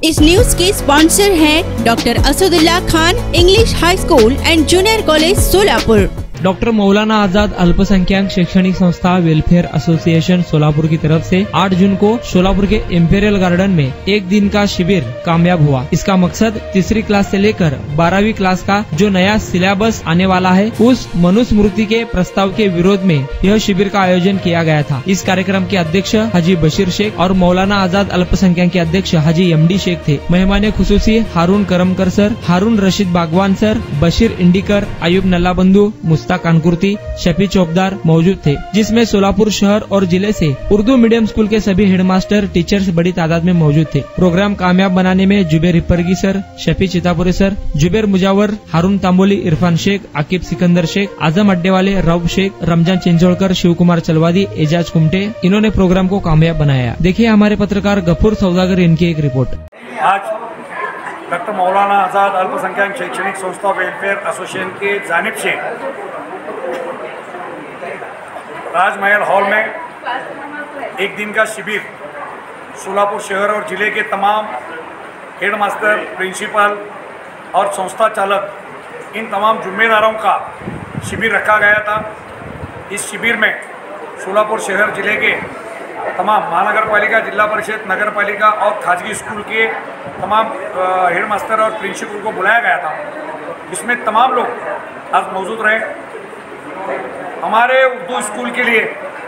इस न्यूज के स्पॉन्सर हैं doctor Asadulla Khan English high school and junior college Solapur. Doctor Maulana Azad अल्पसंख्यक शैक्षणिक संस्था वेलफेयर एसोसिएशन सोलापुर की तरफ से 8 जून को सोलापुर के इम्पेरियल गार्डन में एक दिन का शिविर कामयाब हुआ। इसका मकसद तीसरी क्लास से लेकर 12वीं क्लास का जो नया सिलेबस आने वाला है उस मनुस्मृति के प्रस्ताव के विरोध में यह शिविर का आयोजन किया गया था। इस कार्यक्रम के अध्यक्ष हाजी बशीर शेख और मौलाना आजाद अल्पसंख्यक के अध्यक्ष हाजी एमडी शेख थे। मेहमान खुसूसी हारून करमकर सर, हारून रशीद बागवान सर, बशीर इंडिकर, अयूब नल्ला बंधु, मुस्ताक कानकुर्ती, शफी चौकदार मौजूद थे, जिसमें सोलापुर शहर और जिले से उर्दू मीडियम स्कूल के सभी हेडमास्टर टीचर्स बड़ी तादाद में मौजूद थे। प्रोग्राम कामयाब बनाने में जुबेर हिप्परगी सर, शफी चितापुरी सर, जुबेर मुजावर, हारून तांबोली, इरफान शेख, आकिब सिकंदर शेख, आजम अड्डेवाले, रऊफ शेख, रमजान चिंचोड़कर, शिव कुमार चलवादी, एजाज कुमटे, इन्होंने प्रोग्राम को कामयाब बनाया। देखिए हमारे पत्रकार गफूर सौदागर इनकी एक रिपोर्ट। आज डॉक्टर मौलाना आजाद अल्पसंख्यक शैक्षणिक संस्था वेलफेयर एसोसिएशन के जानिब से राजमहल हॉल में एक दिन का शिविर सोलापुर शहर और जिले के तमाम हेडमास्टर, प्रिंसिपल और संस्था चालक इन तमाम जिम्मेदारों का शिविर रखा गया था। इस शिविर में सोलापुर शहर जिले के तमाम महानगर पालिका, जिला परिषद, नगर पालिका और खाजगी स्कूल के तमाम हेडमास्टर और प्रिंसिपल को बुलाया गया था। इसमें तमाम लोग आज मौजूद रहे। हमारे उर्दू स्कूल के लिए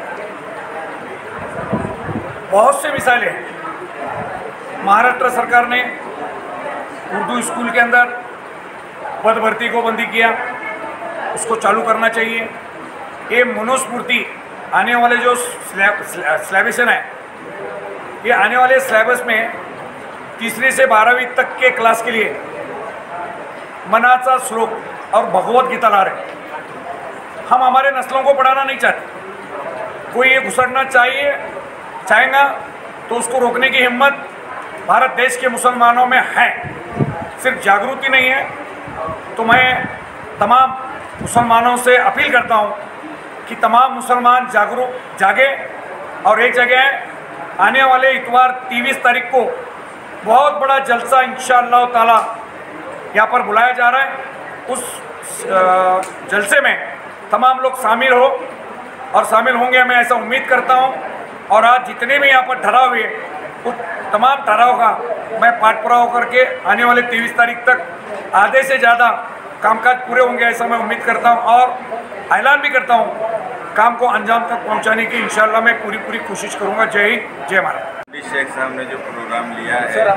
बहुत से मिसालें हैं। महाराष्ट्र सरकार ने उर्दू स्कूल के अंदर पद भर्ती को बंदी किया, उसको चालू करना चाहिए। ये मनुस्मृति आने वाले जो स्लैबेशन है, ये आने वाले स्लैबस में तीसरी से 12वीं तक के क्लास के लिए मनाचा श्लोक और भगवत गीता ला रहे। हम हमारे नस्लों को पढ़ाना नहीं चाहते। कोई ये घुसड़ना चाहेगा तो उसको रोकने की हिम्मत भारत देश के मुसलमानों में है। सिर्फ जागृति नहीं है। तो मैं तमाम मुसलमानों से अपील करता हूँ कि तमाम मुसलमान जागे और एक जगह आने वाले इतवार 23 तारीख को बहुत बड़ा जलसा इंशाअल्लाह ताला यहाँ पर बुलाया जा रहा है। उस जलसे में तमाम लोग शामिल हो और शामिल होंगे, मैं ऐसा उम्मीद करता हूँ। और आज जितने भी यहाँ पर ठहराव हुए उस तमाम ठहराव का मैं पाठ पूरा होकर के आने वाले 23 तारीख तक आधे से ज़्यादा कामकाज पूरे होंगे, ऐसा मैं उम्मीद करता हूँ। और ऐलान भी करता हूँ, काम को अंजाम तक पहुँचाने की इंशाअल्लाह मैं पूरी कोशिश करूँगा। जय हिंद, जय भारत। शेख साहब ने जो प्रोग्राम लिया है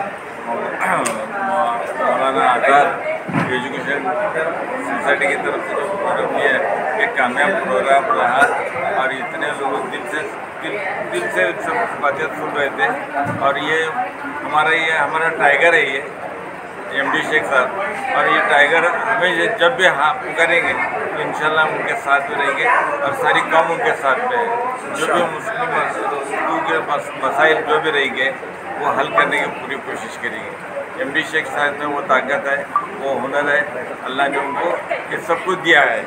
मौलाना आजाद एजुकेशन सोसाइटी की तरफ से जो प्रोग्राम लिया है, एक कामयाब प्रोग्राम रहा और इतने लोग दिल से सब बातें सुन रहे थे। और ये हमारा टाइगर है ये एमडी शेख साहब। और ये टाइगर हमें जब भी हाँ करेंगे तो इंशाल्लाह हम उनके साथ में रहेंगे और सारी कौम उनके साथ में है। जो भी मुस्लिम के मसाइल जो भी रहेंगे वो हल करने की पूरी कोशिश करेंगे। एमडी शेख साहब में वो ताकत है, वो हुनर है, अल्लाह ने उनको ये सब कुछ दिया है।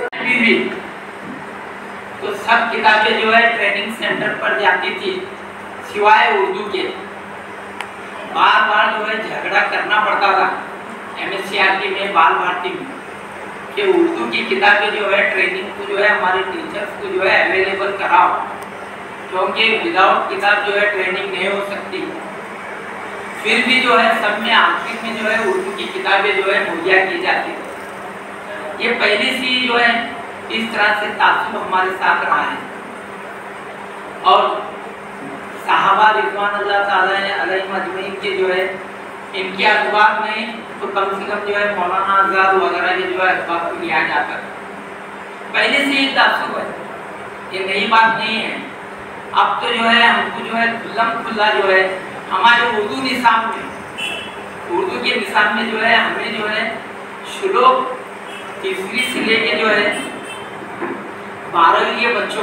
तो सब किताबें जो है ट्रेनिंग सेंटर पर जाती थी सिवाय उर्दू के। बार जो है झगड़ा करना पड़ता था MSCRT में, बाल भारती में, कि उर्दू की किताबें जो है ट्रेनिंग को जो है हमारे टीचर्स को जो है अवेलेबल कराओ, क्योंकि विदाउट किताब जो है ट्रेनिंग नहीं हो सकती। फिर भी जो है सब में आखिर में जो है उर्दू की किताबें जो है मुहैया की जाती है। ये पहले से जो है इस तरह से तासुब हमारे साथ रहा है। और साहबा रिज़वान अल्लाह ताला अलैहिम अजमईन के जो है इनके अखबार में तो कम से कम जो है मौलाना आजाद वगैरह के जो है अखबार को लिया जाता है। पहले से ये तासुब है, ये नई बात नहीं है। अब तो जो है हमको जो है खुल्ला जो है हमारे उर्दू निसाब में, उर्दू के निसाब में जो है हमें जो है श्लोक तीसरी से लेके जो है 12वीं के बच्चों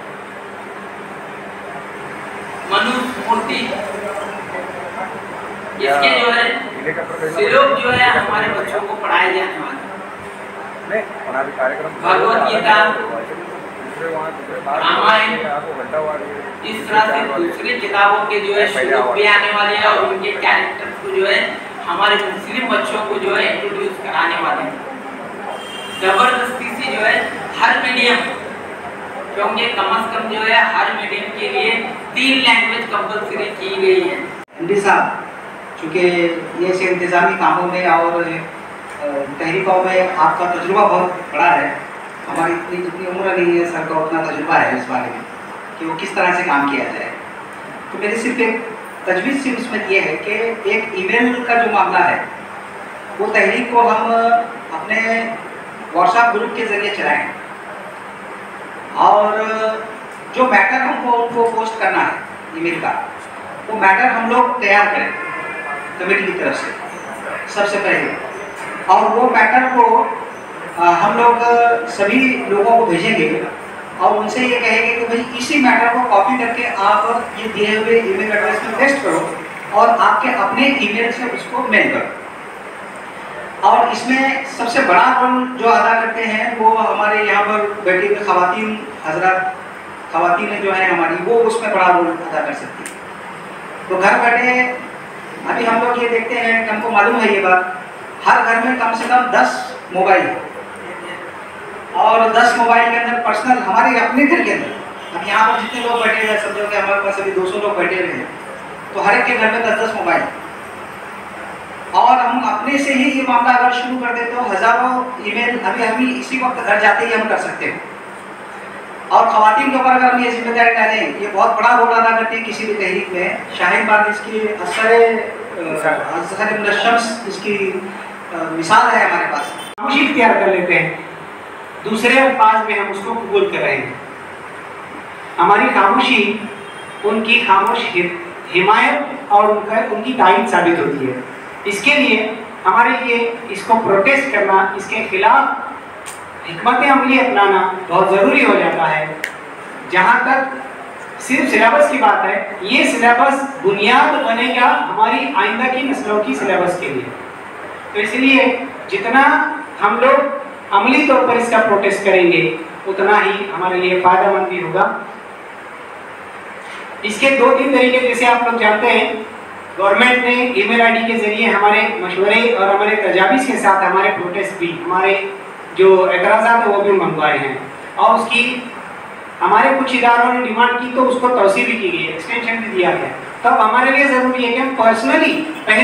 मनुस्मृति इसके जो है श्लोक जो है हमारे बच्चों को पढ़ाए जाने वाले। भगवत गीता, रामायण, इस तरह से दूसरी किताबों के जो है श्लोक भी आने वाले हैं और उनके कैरेक्टर्स को जो है हमारे मुस्लिम बच्चों को जो है इंट्रोड्यूस कराने वाले हैं। जबरदस्ती से जो है हर मीडियम, क्योंकि कम से कम जो है हर मीडियम के लिए 3 लैंग्वेज कंपलसरी की गई है। एमडी साहब, चूँकि ये से इंतज़ामी कामों में और तहरीकों में आपका तजुर्बा बहुत बड़ा है, हमारी इतनी जितनी उम्र नहीं है सर का उतना तजुर्बा है इस बारे में कि वो किस तरह से काम किया जाए। तो मेरी सिर्फ एक तजवीज़ सिर्फ उसमें ये है कि एक ईमेल का जो मामला है वो तहरीक को हम अपने व्हाट्सएप ग्रुप के ज़रिए चलाएँ और जो मैटर हमको उनको पोस्ट करना है ईमेल का, वो मैटर हम लोग तैयार करें कमेटी की तरफ से सबसे पहले, और वो मैटर को हम लोग सभी लोगों को भेजेंगे और उनसे ये कहेंगे कि भाई इसी मैटर को कॉपी करके आप ये दिए हुए ईमेल एड्रेस में पेस्ट करो और आपके अपने ईमेल से उसको मेल करो। और इसमें सबसे बड़ा रोल जो अदा करते हैं वो हमारे यहाँ पर बैठी हुई ख़वातीन हजरात, ख़वातीन जो है हमारी, वो उसमें बड़ा रोल अदा कर सकती है। तो घर बैठे अभी हम लोग ये देखते हैं, हमको मालूम है ये बात, हर घर में कम से कम 10 मोबाइल है और 10 मोबाइल के अंदर पर्सनल हमारे अपने घर के अंदर, अब यहाँ पर जितने लोग बैठे हुए हैं समझो कि हमारे पास अभी 200 लोग बैठे हुए हैं, तो हर एक के घर में 10-10 मोबाइल, और हम अपने से ही ये मामला अगर शुरू कर दें तो हज़ारों ईमेल अभी हम इसी वक्त घर जाते ही हम कर सकते हैं। और ख़वातीन के ऊपर अगर हम ये जिम्मेदारी डालें, ये बहुत बड़ा रोल अदा करती है किसी भी तहरीक में। शाहीन बाग इसकी शम्स इसकी मिसाल है हमारे पास। खामोशी इख्तियार कर लेते हैं, दूसरे अल्फाज में हम उसको कबूल कर रहे हैं। हमारी खामोशी उनकी खामोश हिमायत और उनकी तायीद साबित होती है। इसके लिए हमारे लिए इसको प्रोटेस्ट करना, इसके खिलाफ हिकमत अमली अपनाना बहुत ज़रूरी हो जाता है। जहाँ तक सिर्फ सिलेबस की बात है, ये सिलेबस बुनियाद बनेगा हमारी आइंदा की नस्लों की सिलेबस के लिए। तो इसलिए जितना हम लोग अमली तौर पर इसका प्रोटेस्ट करेंगे उतना ही हमारे लिए फ़ायदेमंद भी होगा। इसके 2-3 तरीके जैसे आप लोग जानते हैं, गवर्नमेंट ने ईमेल आईडी के जरिए हमारे मशवरे और हमारे तजावीज़ के साथ हमारे प्रोटेस्ट भी, हमारे जो एतराज़ात है वो भी मंगवाए हैं, और उसकी हमारे कुछ इदारों ने डिमांड की तो उसको तौसीह भी की गई, एक्सटेंशन भी दिया गया। तब हमारे लिए ज़रूरी है कि हम पर्सनली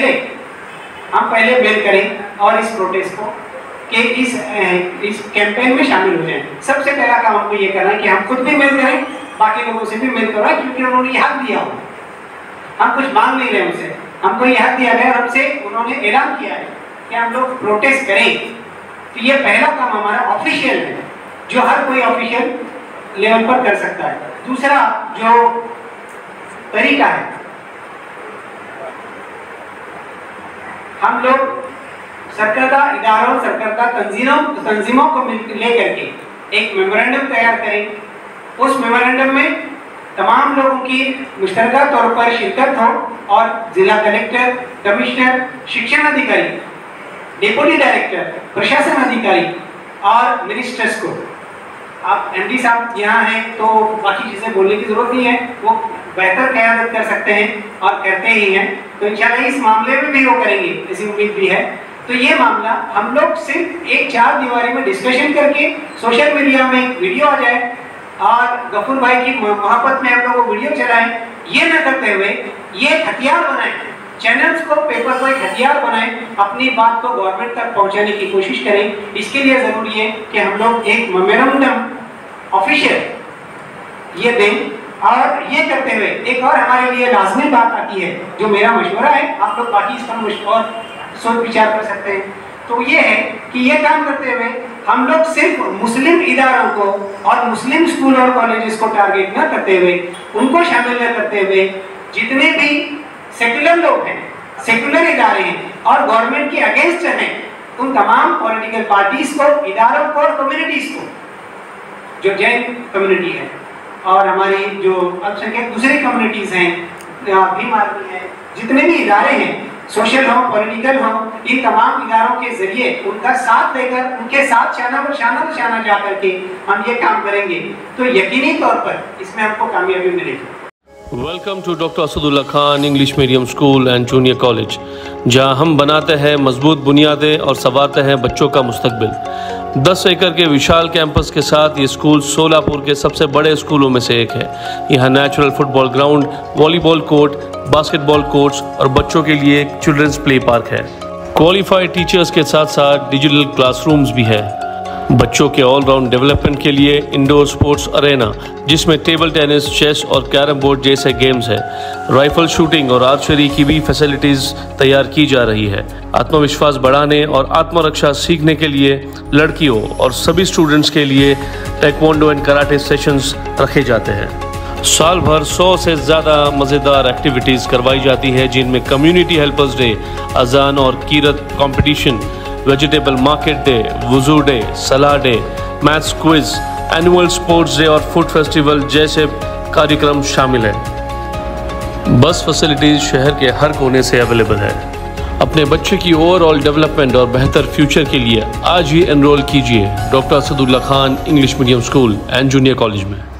पहले मेल करें और इस प्रोटेस्ट को कि इस कैंपेन में शामिल हो जाएं। सबसे पहला काम हमको ये करना है कि हम खुद भी मेल करें, बाकी लोगों से भी मेल करवाएं, क्योंकि उन्होंने ये हक दिया हो, हम कुछ मांग नहीं रहे उनसे, हमको ये हक दिया गया, हमसे उन्होंने ऐलान किया है कि हम लोग प्रोटेस्ट करें। तो ये पहला काम हमारा ऑफिशियल है, जो हर कोई ऑफिशियल लेवल पर कर सकता है। दूसरा जो तरीका है, हम लोग सरकर्दा इदारों, सरकर्दा तंजीमों को लेकर के एक मेमोरेंडम तैयार करें। उस मेमोरेंडम में तमाम लोगों की मुश्तरका तौर पर शिरकत हो और जिला कलेक्टर, कमिश्नर, शिक्षण अधिकारी, डिप्टी डायरेक्टर, प्रशासन अधिकारी और मिनिस्टर्स को, आप एमडी साहब यहाँ हैं तो बाकी चीज़ें बोलने की जरूरत नहीं है, वो बेहतर क़यादत कर सकते हैं और करते ही हैं। तो इंशाल्लाह इस मामले में भी वो करेंगे, ऐसी उम्मीद भी है। तो ये मामला हम लोग सिर्फ एक 4 दीवारी में डिस्कशन करके सोशल मीडिया में वीडियो आ जाए और गफूर भाई की मोहब्बत में हम लोग वो वीडियो चलाएं, ये न करते हुए ये हथियार बनाएं, चैनल्स को, पेपर को एक हथियार बनाएं, अपनी बात को गवर्नमेंट तक पहुंचाने की कोशिश करें। इसके लिए ज़रूरी है कि हम लोग एक मेमोरेंडम ऑफिशियल ये दें। और ये करते हुए एक और हमारे लिए लाजमी बात आती है, जो मेरा मशवरा है, आप लोग बाकी इस पर और सोच विचार कर सकते हैं। तो ये है कि ये काम करते हुए हम लोग सिर्फ मुस्लिम इदारों को और मुस्लिम स्कूल और कॉलेजेस को टारगेट न करते हुए, उनको शामिल न करते हुए, जितने भी सेकुलर लोग हैं, सेकुलर इदारे हैं और गवर्नमेंट के अगेंस्ट हैं, उन तमाम पॉलिटिकल पार्टीज को, इदारों को और कम्युनिटीज को, जो जैन कम्युनिटी है और हमारी जो अल्पसंख्यक दूसरी कम्युनिटीज हैं, भीम आर्मी है, जितने भी इदारे हैं, सोशल हो, पॉलिटिकल हो, इन तमाम इदारों के जरिए उनका साथ लेकर, उनके साथ शाना जा करके हम ये काम करेंगे तो यकीनी तौर पर इसमें हमको कामयाबी मिलेगी। Welcome to doctor Asadulla Khan English medium school and junior college, जहां हम बनाते हैं मजबूत बुनियादें और संवारते हैं बच्चों का मुस्तकबिल। 10 एकड़ के विशाल कैंपस के साथ ये स्कूल सोलापुर के सबसे बड़े स्कूलों में से एक है। यहाँ natural football ground, volleyball court, basketball courts और बच्चों के लिए एक चिल्ड्रंस प्ले पार्क है। क्वालिफाइड टीचर्स के साथ साथ डिजिटल क्लासरूम्स भी है। बच्चों के ऑलराउंड डेवलपमेंट के लिए इंडोर स्पोर्ट्स अरेना, जिसमें टेबल टेनिस, चेस और कैरम बोर्ड जैसे गेम्स हैं। राइफल शूटिंग और आर्चरी की भी फैसिलिटीज़ तैयार की जा रही है। आत्मविश्वास बढ़ाने और आत्मरक्षा सीखने के लिए लड़कियों और सभी स्टूडेंट्स के लिए टेक्वांडो एंड कराटे सेशंस रखे जाते हैं। साल भर 100 से ज़्यादा मज़ेदार एक्टिविटीज़ करवाई जाती है, जिनमें कम्युनिटी हेल्पर्स डे, अजान और कीरत कंपटीशन, वेजिटेबल मार्केट डे, वुजू डे, सलाह day, maths quiz, annual sports day और फूड फेस्टिवल जैसे कार्यक्रम शामिल हैं। बस फैसिलिटीज शहर के हर कोने से अवेलेबल है। अपने बच्चे की ओवरऑल डेवलपमेंट और बेहतर फ्यूचर के लिए आज ही एनरोल कीजिए doctor Asadulla Khan English medium school and junior college में।